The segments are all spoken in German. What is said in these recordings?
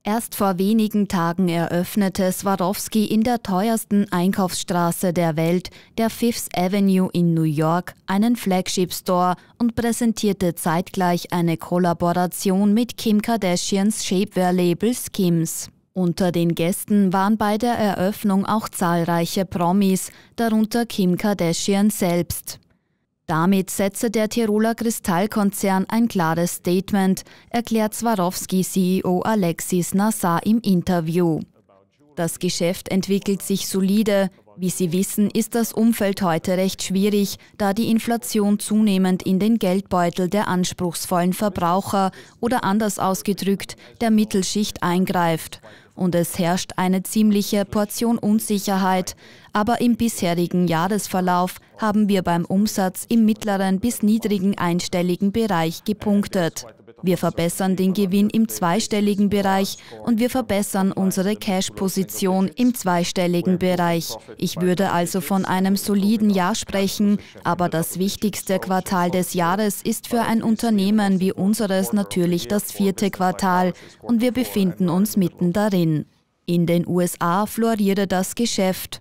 Erst vor wenigen Tagen eröffnete Swarovski in der teuersten Einkaufsstraße der Welt, der Fifth Avenue in New York, einen Flagship-Store und präsentierte zeitgleich eine Kollaboration mit Kim Kardashians Shapewear-Label Skims. Unter den Gästen waren bei der Eröffnung auch zahlreiche Promis, darunter Kim Kardashian selbst. Damit setze der Tiroler Kristallkonzern ein klares Statement, erklärt Swarovski-CEO Alexis Nassar im Interview. Das Geschäft entwickelt sich solide. Wie Sie wissen, ist das Umfeld heute recht schwierig, da die Inflation zunehmend in den Geldbeutel der anspruchsvollen Verbraucher oder anders ausgedrückt, der Mittelschicht eingreift. Und es herrscht eine ziemliche Portion Unsicherheit, aber im bisherigen Jahresverlauf haben wir beim Umsatz im mittleren bis niedrigen einstelligen Bereich gepunktet. Wir verbessern den Gewinn im zweistelligen Bereich und wir verbessern unsere Cash-Position im zweistelligen Bereich. Ich würde also von einem soliden Jahr sprechen, aber das wichtigste Quartal des Jahres ist für ein Unternehmen wie unseres natürlich das 4. Quartal und wir befinden uns mitten darin. In den USA floriere das Geschäft.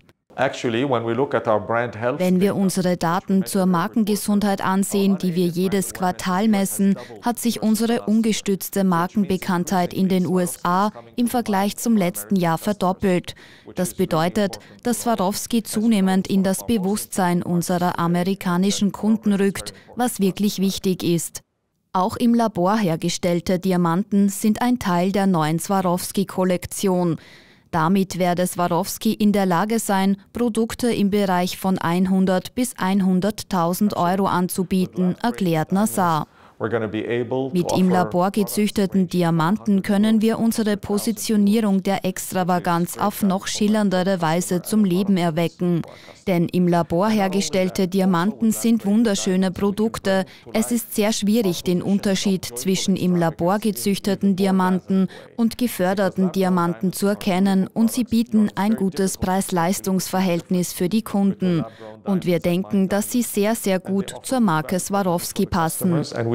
Wenn wir unsere Daten zur Markengesundheit ansehen, die wir jedes Quartal messen, hat sich unsere ungestützte Markenbekanntheit in den USA im Vergleich zum letzten Jahr verdoppelt. Das bedeutet, dass Swarovski zunehmend in das Bewusstsein unserer amerikanischen Kunden rückt, was wirklich wichtig ist. Auch im Labor hergestellte Diamanten sind ein Teil der neuen Swarovski-Kollektion. Damit werde Swarovski in der Lage sein, Produkte im Bereich von 100 bis 100.000 Euro anzubieten, erklärt Nassar. Mit im Labor gezüchteten Diamanten können wir unsere Positionierung der Extravaganz auf noch schillerndere Weise zum Leben erwecken. Denn im Labor hergestellte Diamanten sind wunderschöne Produkte. Es ist sehr schwierig, den Unterschied zwischen im Labor gezüchteten Diamanten und geförderten Diamanten zu erkennen und sie bieten ein gutes Preis-Leistungs-Verhältnis für die Kunden. Und wir denken, dass sie sehr, sehr gut zur Marke Swarovski passen.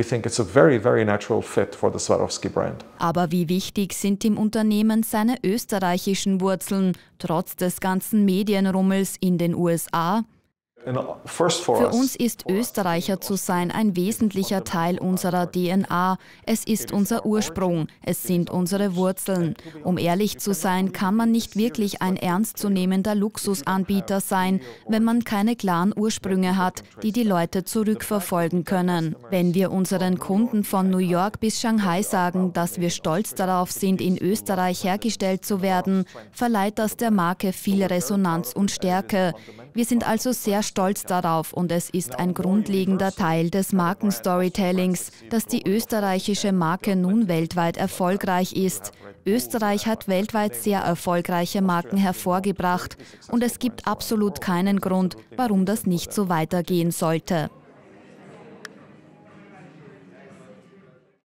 Aber wie wichtig sind im Unternehmen seine österreichischen Wurzeln, trotz des ganzen Medienrummels in den USA? Für uns ist Österreicher zu sein ein wesentlicher Teil unserer DNA. Es ist unser Ursprung, es sind unsere Wurzeln. Um ehrlich zu sein, kann man nicht wirklich ein ernstzunehmender Luxusanbieter sein, wenn man keine klaren Ursprünge hat, die die Leute zurückverfolgen können. Wenn wir unseren Kunden von New York bis Shanghai sagen, dass wir stolz darauf sind, in Österreich hergestellt zu werden, verleiht das der Marke viel Resonanz und Stärke. Wir sind also sehr stolz darauf und es ist ein grundlegender Teil des Markenstorytellings, dass die österreichische Marke nun weltweit erfolgreich ist. Österreich hat weltweit sehr erfolgreiche Marken hervorgebracht und es gibt absolut keinen Grund, warum das nicht so weitergehen sollte.